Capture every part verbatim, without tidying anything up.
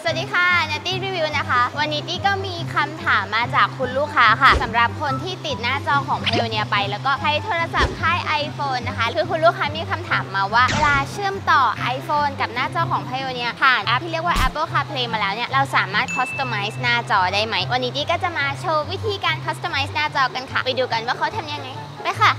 วัสดีค่ะนัตตี้รีวิวนะคะวันนี้ตี้ก็มีคำถามมาจากคุณลูกค้าค่ะสำหรับคนที่ติดหน้าจอของ Pioneer ไปแล้วก็ใช้โทรศัพท์ค่าย iPhone นะคะคือคุณลูกค้ามีคำถามมาว่าเวลาเชื่อมต่อ iPhone กับหน้าจอของ Pioneer ผ่านแอปที่เรียกว่า Apple CarPlay มาแล้วเนี่ยเราสามารถ Customize หน้าจอได้ไหมวันนี้ตี้ก็จะมาโชว์วิธีการ Customize หน้าจอกันค่ะไปดูกันว่าเขาทำยังไงไปค่ะ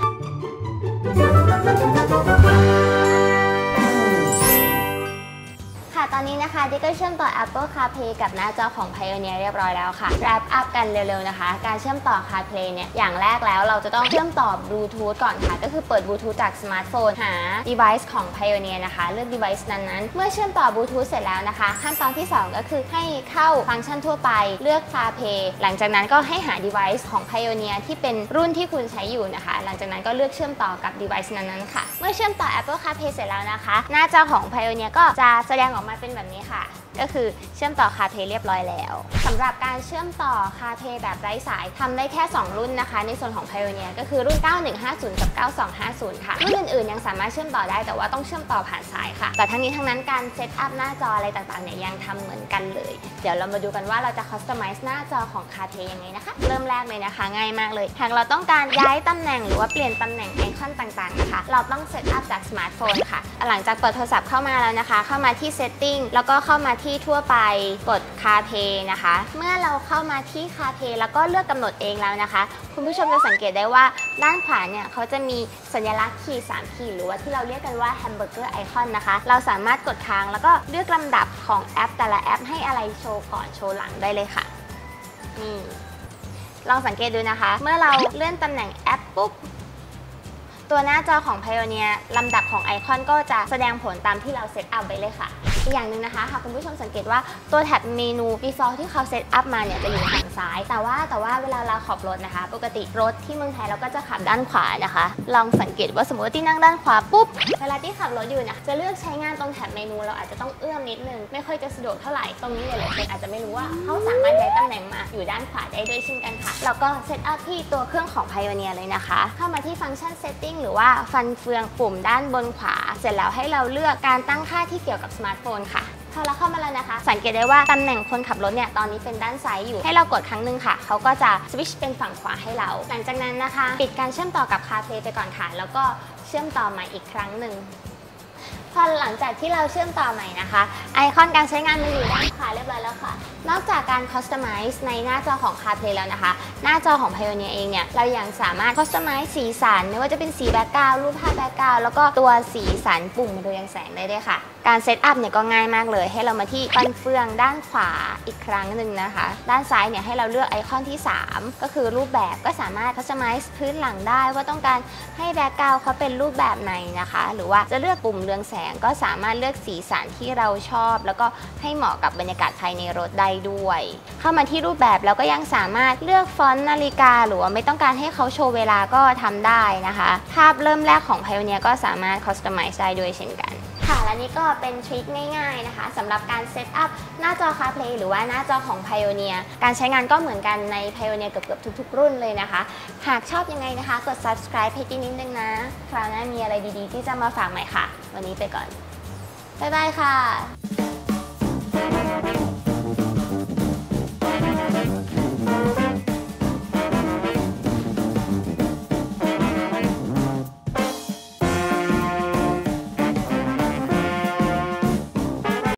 ตอนนี้นะคะดิก็เชื่อมต่อ Apple CarPlay กับหน้าจอของ Pioneer เรียบร้อยแล้วค่ะ wrap up กันเร็วๆนะคะการเชื่อมต่อ CarPlay เนี่ยอย่างแรกแล้วเราจะต้องเชื่อมต่อบลูทูธก่อนค่ะก็คือเปิดบลูทูธจากสมาร์ทโฟนหา device ของ Pioneer นะคะเลือก device นั้นๆเมื่อเชื่อมต่อบลูทูธเสร็จแล้วนะคะขั้นตอนที่สองก็คือให้เข้าฟังก์ชันทั่วไปเลือก CarPlay หลังจากนั้นก็ให้หา device ของ Pioneer ที่เป็นรุ่นที่คุณใช้อยู่นะคะหลังจากนั้นก็เลือกเชื่อมต่อกับ device นั้นๆค่ะเมื่อเชื่อมต่อ Apple CarPlay เสร็จแล้วนะคะหน้าจอของ Pioneer ก็จะแสดงออกมาเป็นแบบนี้ค่ะก็คือเชื่อมต่อ CarPlay เรียบร้อยแล้วสำหรับการเชื่อมต่อ CarPlay แบบไร้สายทำได้แค่สองรุ่นนะคะในส่วนของ Pioneer ก็คือรุ่นเก้าหนึ่งห้าศูนย์กับเก้าสองห้าศูนย์ค่ะรุ่นอื่นๆยังสามารถเชื่อมต่อได้แต่ว่าต้องเชื่อมต่อผ่านสายค่ะแต่ทั้งนี้ทั้งนั้นการเซตอัพหน้าจออะไรต่างๆเนี่ยยังทำเหมือนกันเลยเดี๋ยวเรามาดูกันว่าเราจะ Customize หน้าจอของ CarPlay ยังไงนะคะเริ่มแรกเลยนะคะง่ายมากเลยหากเราต้องการย้ายตำแหน่งหรือว่าเปลี่ยนตำแหน่งไอคอนต่างๆนะคะเราต้องเซตอัพจากสมาร์ทโฟนค่ะหลังจากเปิดโทรศัพท์เข้ามาแล้วนะคะเข้ามาที่ Setting แล้วก็เข้ามาที่ทั่วไปกด CarPlay นะคะเมื่อเราเข้ามาที่ CarPlay แล้วก็เลือกกำหนดเองแล้วนะคะคุณผู้ชมจะสังเกตได้ว่าด้านขวาเนี่ยเขาจะมีสัญลักษณ์ขีดสามขีดหรือว่าที่เราเรียกกันว่าแฮมเบอร์เกอร์ไอคอนนะคะเราสามารถกดค้างแล้วก็เลือกลำดับของแอปแต่ละแอปให้อะไรโชว์ก่อนโชว์หลังได้เลยค่ะนี่ลองสังเกตดูนะคะเมื่อเราเลื่อนตำแหน่งแอปปุ๊บตัวหน้าจอของ Pioneer ลำดับของไอคอนก็จะแสดงผลตามที่เราเซตอัพไว้เลยค่ะอีกอย่างหนึ่งนะคะหากคุณผู้ชมสังเกตว่าตัวแท็บเมนู default ที่เขาเซตอัพมาเนี่ยจะอยู่ฝั่งซ้ายแต่ว่าแต่ว่าเวลาเราขับรถนะคะปกติรถที่เมืองไทยเราก็จะขับด้านขวานะคะลองสังเกตว่าสมมติว่าที่นั่งด้านขวาปุ๊บเวลาที่ขับรถอยู่เนี่ยจะเลือกใช้งานตรงแท็บเมนูเราอาจจะต้องเอื้อมนิดนึงไม่ค่อยจะสะดวกเท่าไหร่ตรงนี้หลายๆคนอาจจะไม่รู้ว่าเขาสามารถย้ายตำแหน่งมาอยู่ด้านขวาได้ด้วยเช่นกันค่ะแล้วก็เซตอัพที่ตัวเครื่องของ Pioneer เลยนะคะเข้ามาที่ฟังก์ชัน setting หรือว่าฟันเฟืองปุ่มด้านบนขวาเสร็จแล้วให้เราเลือกการตั้งค่าที่เกี่ยวกับสมาร์ทโฟนค่ะพอเราเข้ามาแล้วนะคะสังเกตได้ว่าตำแหน่งคนขับรถเนี่ยตอนนี้เป็นด้านซ้ายอยู่ให้เรากดครั้งหนึ่งค่ะเขาก็จะสวิตช์เป็นฝั่งขวาให้เราหลังจากนั้นนะคะปิดการเชื่อมต่อกับ CarPlay ไปก่อนค่ะแล้วก็เชื่อมต่อใหม่อีกครั้งหนึ่งพอหลังจากที่เราเชื่อมต่อใหม่นะคะไอคอนการใช้งานมันอยู่ด้านขวาเรียบร้อยแล้วค่ะนอกจากการ Customize ในหน้าจอของ CarPlay แล้วนะคะหน้าจอของ Pioneer เองเนี่ยเรายังสามารถ Customize สีสันไม่ว่าจะเป็นสีแบ็คกราวด์รูปภาพแบ็คกราวด์แล้วก็ตัวสีสันปุ่มเรืองแสงได้ด้วยค่ะการเซตอัพเนี่ยก็ง่ายมากเลยให้เรามาที่ฟันเฟืองด้านขวาอีกครั้งหนึ่งนะคะด้านซ้ายเนี่ยให้เราเลือกไอคอนที่สามก็คือรูปแบบก็สามารถ Customize พื้นหลังได้ว่าต้องการให้แบ็คกราวด์เขาเป็นรูปแบบไหนนะคะหรือว่าจะเลือกปุ่มเรืองแสงก็สามารถเลือกสีสันที่เราชอบแล้วก็ให้เหมาะกับบรรยากาศภายในรถได้ด้วยเข้ามาที่รูปแบบแล้วก็ยังสามารถเลือกฟอนต์นาฬิกาหรือว่าไม่ต้องการให้เขาโชว์เวลาก็ทำได้นะคะภาพเริ่มแรกของ Pioneer ก็สามารถ Customize ได้ด้วยเช่นกันค่ะและนี่ก็เป็นทริคง่ายๆนะคะสำหรับการเซตอัพหน้าจอ CarPlay หรือว่าหน้าจอของ Pioneer การใช้งานก็เหมือนกันใน Pioneer เกือบๆทุกๆรุ่นเลยนะคะหากชอบยังไงนะคะกด Subscribe ให้นิดนึงนะคราวหน้ามีอะไรดีๆที่จะมาฝากใหม่ค่ะวันนี้ไปก่อนบ๊ายบายค่ะ